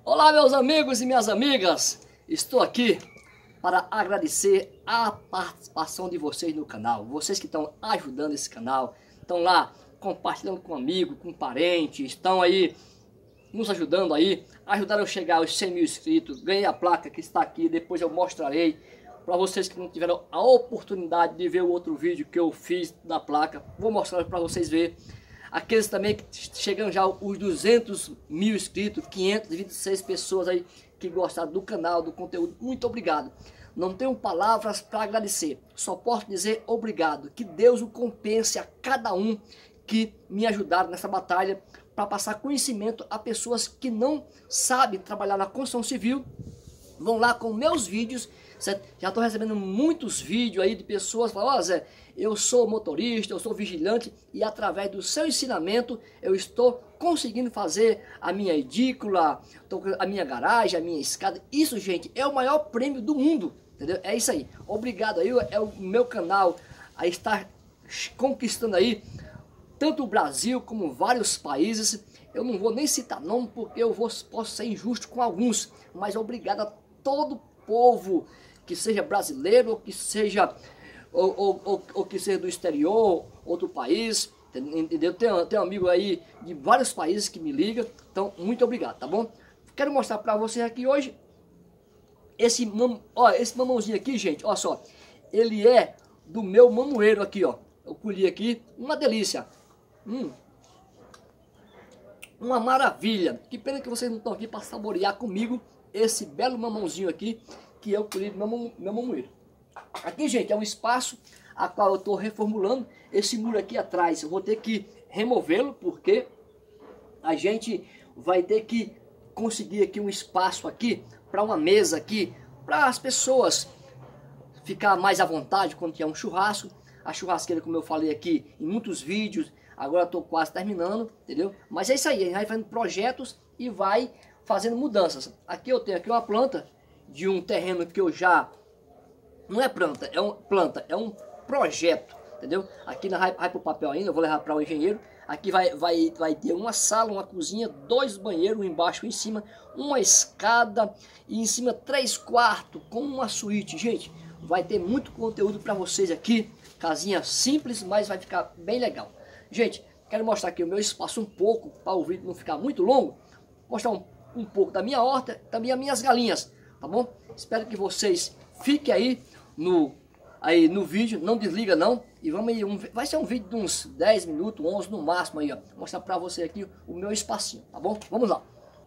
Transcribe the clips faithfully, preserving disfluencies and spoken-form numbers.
Olá, meus amigos e minhas amigas, estou aqui para agradecer a participação de vocês no canal, vocês que estão ajudando esse canal, estão lá compartilhando com amigo, com parente, estão aí nos ajudando aí, ajudaram a chegar aos cem mil inscritos, ganhei a placa que está aqui, depois eu mostrarei para vocês que não tiveram a oportunidade de ver o outro vídeo que eu fiz da placa, vou mostrar para vocês verem. Aqueles também que chegam já os duzentos mil inscritos, quinhentas e vinte e seis pessoas aí que gostaram do canal, do conteúdo, muito obrigado. Não tenho palavras para agradecer, só posso dizer obrigado. Que Deus o compense a cada um que me ajudaram nessa batalha para passar conhecimento a pessoas que não sabem trabalhar na construção civil. Vão lá com meus vídeos, certo? Já estou recebendo muitos vídeos aí de pessoas falando: ó, Zé, eu sou motorista, eu sou vigilante e através do seu ensinamento eu estou conseguindo fazer a minha edícula, a minha garagem, a minha escada. Isso, gente, é o maior prêmio do mundo, entendeu? É isso aí. Obrigado aí, é o meu canal a estar conquistando aí tanto o Brasil como vários países. Eu não vou nem citar nome porque eu vou, posso ser injusto com alguns, mas obrigado a todo o povo, que seja brasileiro, ou que seja, ou, ou, ou, ou que seja do exterior, outro país, entendeu? Tem, tem um amigo aí de vários países que me liga, então muito obrigado, tá bom? Quero mostrar para vocês aqui hoje, esse, mam, ó, esse mamãozinho aqui, gente, olha só, ele é do meu mamoeiro aqui, ó, eu colhi aqui, uma delícia, hum, uma maravilha. Que pena que vocês não estão aqui para saborear comigo esse belo mamãozinho aqui que eu colhi do meu, meu mamoeiro. Aqui, gente, é um espaço a qual eu estou reformulando. Esse muro aqui atrás eu vou ter que removê-lo porque a gente vai ter que conseguir aqui um espaço aqui para uma mesa aqui para as pessoas ficar mais à vontade quando tiver um churrasco. A churrasqueira, como eu falei aqui em muitos vídeos, agora estou quase terminando, entendeu? Mas é isso aí, a gente vai fazendo projetos e vai fazendo mudanças. Aqui eu tenho aqui uma planta de um terreno que eu já... Não é planta, é um, planta, é um projeto, entendeu? Aqui na vai, vai para o papel ainda, eu vou levar para o engenheiro. Aqui vai, vai, vai ter uma sala, uma cozinha, dois banheiros, um embaixo e um em cima, uma escada e em cima três quartos com uma suíte. Gente, vai ter muito conteúdo para vocês aqui. Casinha simples, mas vai ficar bem legal. Gente, quero mostrar aqui o meu espaço um pouco, para o vídeo não ficar muito longo. Mostrar um, um pouco da minha horta, também as minhas galinhas, tá bom? Espero que vocês fiquem aí no, aí no vídeo, não desliga não. E vamos aí, um, vai ser um vídeo de uns dez minutos, onze no máximo aí, ó. Vou mostrar para você aqui o meu espacinho, tá bom? Vamos lá.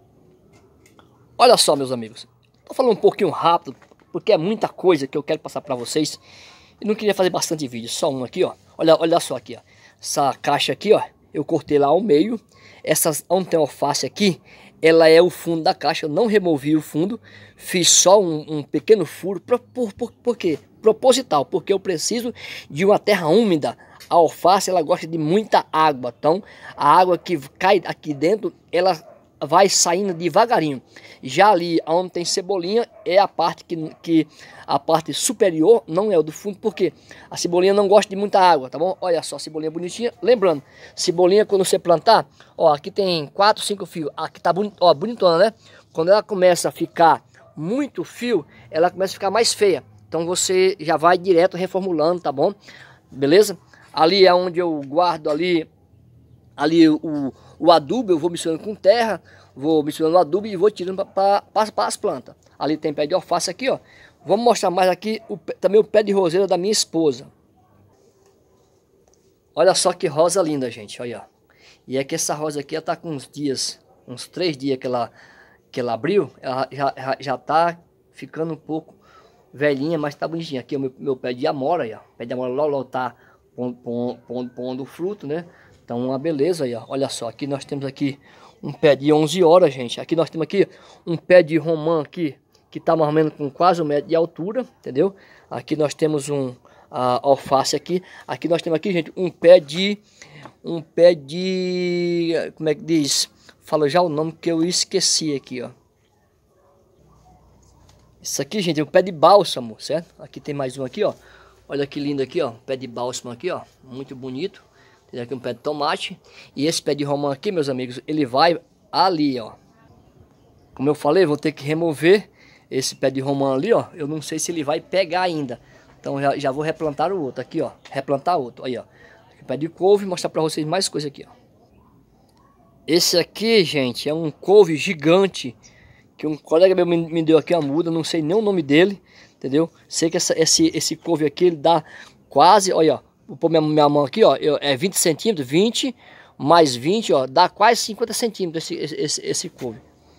Olha só, meus amigos, tô falando um pouquinho rápido, porque é muita coisa que eu quero passar para vocês. Eu não queria fazer bastante vídeo, só um aqui, ó. Olha, olha só aqui, ó. Essa caixa aqui, ó, eu cortei lá ao meio. Essas, onde tem alface aqui, ela é o fundo da caixa. Eu não removi o fundo, fiz só um, um pequeno furo. Por, por, por, por quê? Proposital, porque eu preciso de uma terra úmida. A alface, ela gosta de muita água. Então, a água que cai aqui dentro, ela vai saindo devagarinho. Já ali onde tem cebolinha é a parte que, que a parte superior, não é o do fundo, porque a cebolinha não gosta de muita água, tá bom? Olha só, a cebolinha bonitinha. Lembrando, cebolinha quando você plantar, ó, aqui tem quatro, cinco fios. Aqui tá bonito, ó, bonitona, né? Quando ela começa a ficar muito fio, ela começa a ficar mais feia. Então você já vai direto reformulando, tá bom? Beleza? Ali é onde eu guardo ali ali o, o adubo, eu vou misturando com terra, vou misturando o adubo e vou tirando para as plantas. Ali tem pé de alface aqui, ó. Vamos mostrar mais aqui o, também o pé de roseira da minha esposa. Olha só que rosa linda, gente, olha. E é que essa rosa aqui, ela tá com uns dias, uns três dias que ela, que ela abriu, ela já, já, já tá ficando um pouco velhinha, mas tá bonitinha. Aqui é o meu, meu pé de amora, aí, ó. O pé de amora logo tá pondo, pondo, pondo, pondo fruto, né? Então uma beleza aí, ó. Olha só, aqui nós temos aqui um pé de onze horas, gente. Aqui nós temos aqui um pé de romã aqui, que tá mais ou menos com quase um metro de altura, entendeu? Aqui nós temos um a, alface aqui. Aqui nós temos aqui, gente, um pé de... Um pé de... Como é que diz? Fala já o nome que eu esqueci aqui, ó. Isso aqui, gente, é um pé de bálsamo, certo? Aqui tem mais um aqui, ó. Olha que lindo aqui, ó. Pé de bálsamo aqui, ó. Muito bonito. Tem aqui um pé de tomate. E esse pé de romã aqui, meus amigos, ele vai ali, ó. Como eu falei, vou ter que remover esse pé de romã ali, ó. Eu não sei se ele vai pegar ainda. Então já, já vou replantar o outro aqui, ó. Replantar outro, aí, ó. Pé de couve, mostrar pra vocês mais coisa aqui, ó. Esse aqui, gente, é um couve gigante que um colega meu me, me deu aqui, uma muda, não sei nem o nome dele, entendeu? Sei que essa, esse, esse couve aqui, ele dá quase, olha, ó, vou pôr minha, minha mão aqui, ó, eu, é vinte centímetros, vinte mais vinte, ó, dá quase cinquenta centímetros esse, esse, esse couve.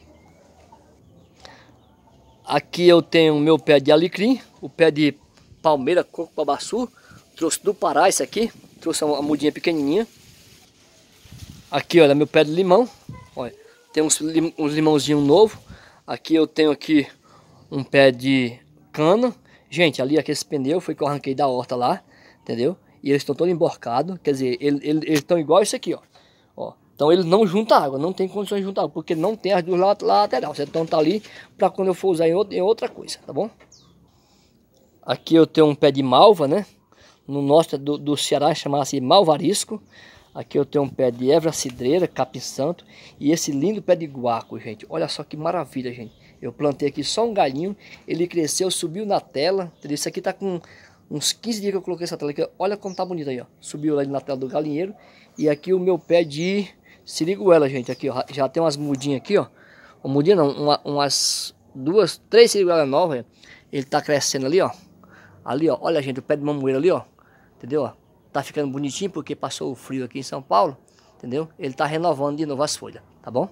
Aqui eu tenho o meu pé de alecrim, o pé de palmeira, coco babaçu, trouxe do Pará esse aqui, trouxe uma mudinha pequenininha. Aqui, olha, meu pé de limão, olha, tem uns, lim, uns limãozinhos novos. Aqui eu tenho aqui um pé de cana. Gente, ali aqueles pneus foi que eu arranquei da horta lá, entendeu? E eles estão todos emborcados, quer dizer, eles estão ele, ele igual isso aqui, ó. ó. Então eles não juntam água, não tem condições de juntar água, porque não tem as duas laterais. Então tá ali para quando eu for usar em, outro, em outra coisa, tá bom? Aqui eu tenho um pé de malva, né? No nosso do, do Ceará chama-se malvarisco. Aqui eu tenho um pé de erva cidreira, capim santo. E esse lindo pé de guaco, gente. Olha só que maravilha, gente. Eu plantei aqui só um galinho. Ele cresceu, subiu na tela. Entendeu? Isso aqui tá com uns quinze dias que eu coloquei essa tela aqui. Olha como tá bonito aí, ó. Subiu lá na tela do galinheiro. E aqui o meu pé de siriguela, gente. Aqui, ó. Já tem umas mudinhas aqui, ó. Uma mudinha não, uma, umas duas, três siriguelas novas. Ó. Ele tá crescendo ali, ó. Ali, ó. Olha, gente, o pé de mamoeira ali, ó. Entendeu, ó? Tá ficando bonitinho porque passou o frio aqui em São Paulo, entendeu? Ele tá renovando de novo as folhas, tá bom?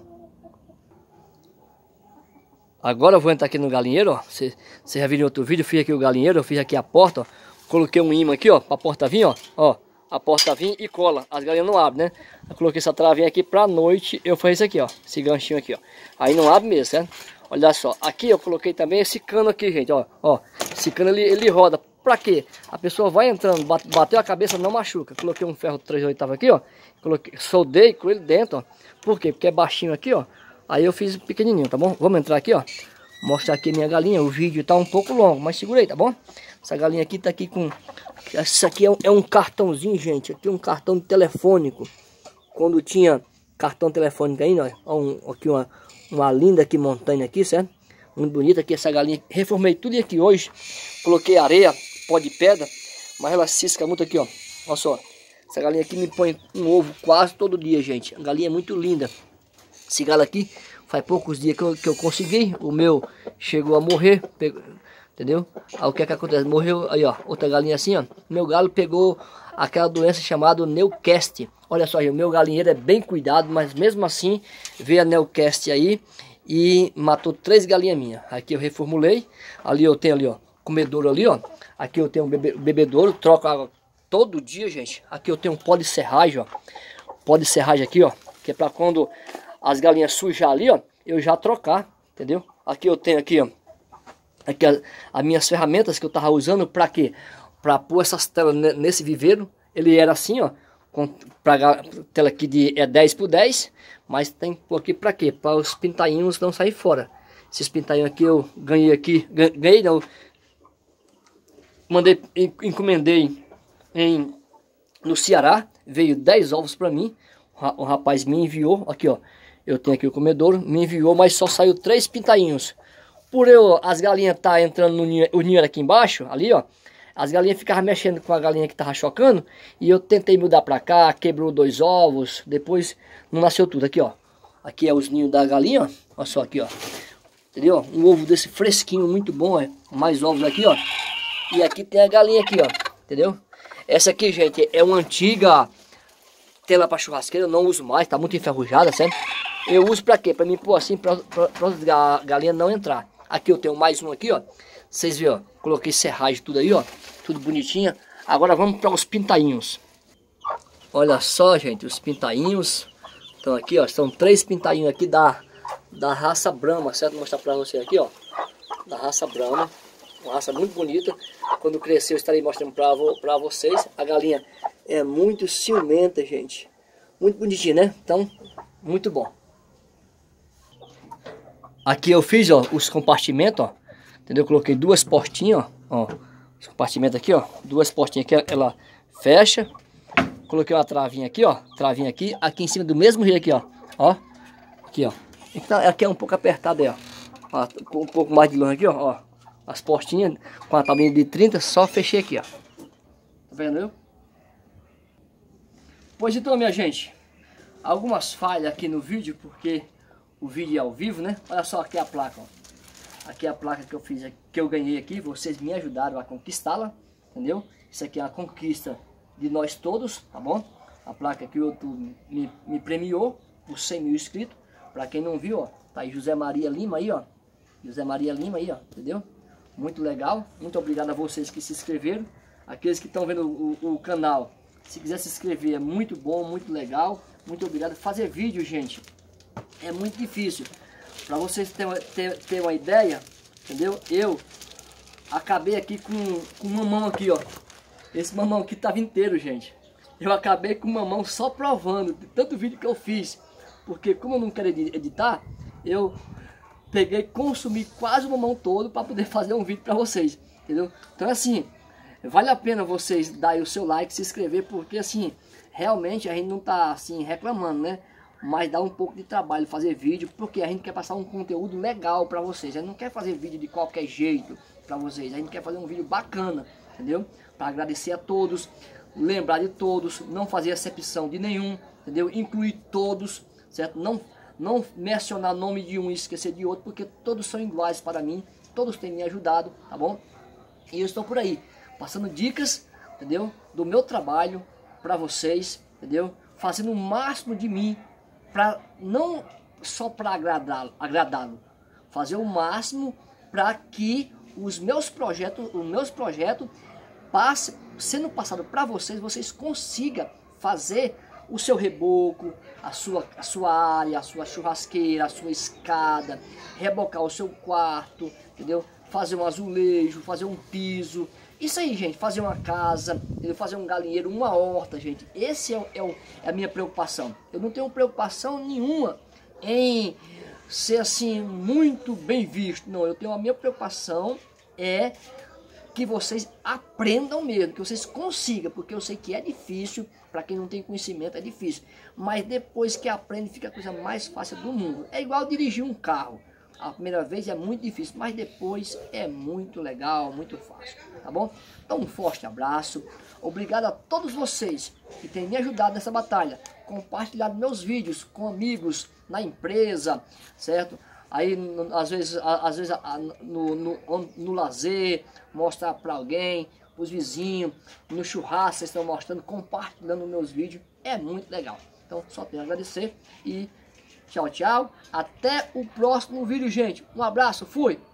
Agora eu vou entrar aqui no galinheiro, ó. Você já viu em outro vídeo, eu fiz aqui o galinheiro, eu fiz aqui a porta, ó. Coloquei um imã aqui, ó, pra porta vir, ó. Ó, a porta vir e cola. As galinhas não abrem, né? Eu coloquei essa travinha aqui pra noite, eu fiz isso aqui, ó. Esse ganchinho aqui, ó. Aí não abre mesmo, certo? Olha só, aqui eu coloquei também esse cano aqui, gente, ó. Ó, esse cano ele, ele roda. Pra quê? A pessoa vai entrando, bate, bateu a cabeça, não machuca. Coloquei um ferro três oitavos aqui, ó. Coloquei, soldei com ele dentro, ó. Por quê? Porque é baixinho aqui, ó. Aí eu fiz pequenininho, tá bom? Vamos entrar aqui, ó. Mostrar aqui minha galinha. O vídeo tá um pouco longo, mas segurei, tá bom? Essa galinha aqui tá aqui com... Essa aqui é um, é um cartãozinho, gente. Aqui é um cartão telefônico. Quando tinha cartão telefônico aí, ó. Um, aqui uma, uma linda aqui montanha aqui, certo? Muito bonita aqui essa galinha. Reformei tudo aqui hoje. Coloquei areia, pó de pedra, mas ela cisca muito aqui, ó. Olha só, essa galinha aqui me põe um ovo quase todo dia, gente. A galinha é muito linda. Esse galo aqui, faz poucos dias que eu, que eu consegui. O meu chegou a morrer, pegou, entendeu? Aí o que é que acontece? Morreu, aí ó, outra galinha assim, ó. Meu galo pegou aquela doença chamada Newcastle. Olha só, o meu galinheiro é bem cuidado, mas mesmo assim veio a Newcastle aí e matou três galinhas minhas. Aqui eu reformulei. Ali eu tenho ali, ó, comedouro ali, ó. Aqui eu tenho um bebe, bebedouro, troco água todo dia, gente. Aqui eu tenho um pó de serragem, ó. Pó de serragem aqui, ó. Que é pra quando as galinhas sujar ali, ó, eu já trocar, entendeu? Aqui eu tenho aqui, ó. Aqui as, as minhas ferramentas que eu tava usando pra quê? Pra pôr essas telas nesse viveiro. Ele era assim, ó. Com, pra tela aqui de é dez por dez. Mas tem por aqui pra quê? Para os pintainhos não sair fora. Esses pintainhos aqui eu ganhei aqui. Ganhei não. Mandei, encomendei em, no Ceará, veio dez ovos para mim, o rapaz me enviou, aqui ó, eu tenho aqui o comedouro, me enviou, mas só saiu três pintainhos. Por eu, as galinhas tá entrando no ninho, o ninho era aqui embaixo, ali ó, as galinhas ficavam mexendo com a galinha que tava chocando, e eu tentei mudar para cá, quebrou dois ovos, depois não nasceu tudo, aqui ó, aqui é os ninhos da galinha, ó, olha só aqui ó, entendeu? Um ovo desse fresquinho, muito bom, é, mais ovos aqui ó. E aqui tem a galinha aqui, ó, entendeu? Essa aqui, gente, é uma antiga tela para churrasqueira, eu não uso mais, tá muito enferrujada, certo? Eu uso para quê? Para mim pôr assim, para as galinhas não entrar. Aqui eu tenho mais um aqui, ó. Vocês viram, ó, coloquei serragem tudo aí, ó, tudo bonitinha. Agora vamos para os pintainhos. Olha só, gente, os pintainhos estão aqui, ó, são três pintainhos aqui da, da raça Brahma, certo? Vou mostrar para você aqui, ó, da raça Brahma. Uma raça muito bonita. Quando crescer eu estarei mostrando pra, vo, pra vocês. A galinha é muito ciumenta, gente. Muito bonitinha, né? Então, muito bom. Aqui eu fiz, ó, os compartimentos, ó. Entendeu? Eu coloquei duas portinhas, ó. ó os compartimentos aqui, ó. Duas portinhas aqui, ela fecha. Coloquei uma travinha aqui, ó. Travinha aqui. Aqui em cima do mesmo jeito aqui, ó. Ó. Aqui, ó. Então aqui é um pouco apertado aí, ó. Ó, com um pouco mais de luz aqui, ó, ó. As portinhas com a tabelinha de trinta, só fechei aqui, ó. Tá vendo, viu? Pois então, minha gente, algumas falhas aqui no vídeo, porque o vídeo é ao vivo, né? Olha só aqui a placa, ó. Aqui é a placa que eu fiz, que eu ganhei aqui, vocês me ajudaram a conquistá-la, entendeu? Isso aqui é a conquista de nós todos, tá bom? A placa que o YouTube me, me premiou por cem mil inscritos. Pra quem não viu, ó, tá aí José Maria Lima aí, ó. José Maria Lima aí, ó, entendeu? Muito legal. Muito obrigado a vocês que se inscreveram. Aqueles que estão vendo o, o canal, se quiser se inscrever, é muito bom, muito legal. Muito obrigado. Fazer vídeo, gente, é muito difícil. Pra vocês terem ter, ter uma ideia, entendeu? Eu acabei aqui com, com uma mão aqui, ó. Esse mamão aqui tava inteiro, gente. Eu acabei com uma mão só provando de tanto vídeo que eu fiz. Porque como eu não quero editar, eu peguei e consumi quase o mamão todo para poder fazer um vídeo para vocês, entendeu? Então assim, vale a pena vocês darem o seu like, se inscrever, porque assim, realmente a gente não tá assim reclamando, né? Mas dá um pouco de trabalho fazer vídeo, porque a gente quer passar um conteúdo legal para vocês. A gente não quer fazer vídeo de qualquer jeito para vocês, a gente quer fazer um vídeo bacana, entendeu? Para agradecer a todos, lembrar de todos, não fazer acepção de nenhum, entendeu? Incluir todos, certo? Não, não mencionar nome de um e esquecer de outro, porque todos são iguais para mim, todos têm me ajudado, tá bom? E eu estou por aí, passando dicas, entendeu? Do meu trabalho para vocês, entendeu? Fazendo o máximo de mim, para não só para agradá-lo, agradá-lo, fazer o máximo para que os meus projetos, os meus projetos passe, sendo passado para vocês, vocês consigam fazer o seu reboco, a sua, a sua área, a sua churrasqueira, a sua escada, rebocar o seu quarto, entendeu? Fazer um azulejo, fazer um piso, isso aí, gente, fazer uma casa, entendeu? Fazer um galinheiro, uma horta, gente. Esse é, é, o, é a minha preocupação. Eu não tenho preocupação nenhuma em ser assim muito bem visto, não. Eu tenho a minha preocupação é que vocês aprendam mesmo, que vocês consigam, porque eu sei que é difícil, para quem não tem conhecimento é difícil, mas depois que aprende fica a coisa mais fácil do mundo. É igual dirigir um carro, a primeira vez é muito difícil, mas depois é muito legal, muito fácil, tá bom? Então um forte abraço, obrigado a todos vocês que têm me ajudado nessa batalha, compartilhado meus vídeos com amigos na empresa, certo? Aí, às vezes, às vezes no, no, no lazer, mostrar para alguém, para os vizinhos, no churrasco, vocês estão mostrando, compartilhando meus vídeos, é muito legal. Então, só tenho a agradecer e tchau, tchau. Até o próximo vídeo, gente. Um abraço, fui!